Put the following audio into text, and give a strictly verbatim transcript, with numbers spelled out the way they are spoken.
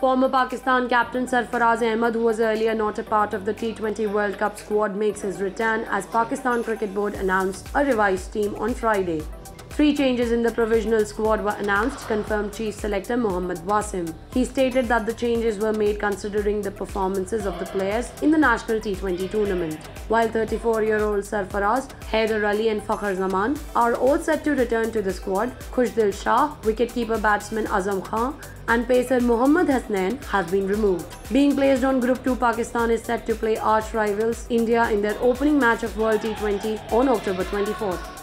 Former Pakistan captain Sarfaraz Ahmed, who was earlier not a part of the T twenty World Cup squad, makes his return as Pakistan Cricket Board announced a revised team on Friday. Three changes in the provisional squad were announced, confirmed Chief Selector Mohammad Wasim. He stated that the changes were made considering the performances of the players in the national T twenty tournament. While thirty-four-year-old Sarfaraz, Haider Ali and Fakhar Zaman are all set to return to the squad, Khushdil Shah, wicketkeeper batsman Azam Khan and pacer Mohammad Hasnain have been removed. Being placed on Group two, Pakistan is set to play arch rivals India in their opening match of World T twenty on October twenty-fourth.